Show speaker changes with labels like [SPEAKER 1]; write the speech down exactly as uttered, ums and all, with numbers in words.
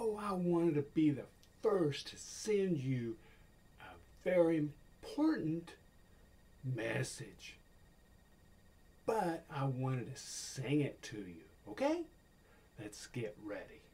[SPEAKER 1] know I wanted to be the first to send you a very important message. But I wanted to sing it to you, okay? Let's get ready.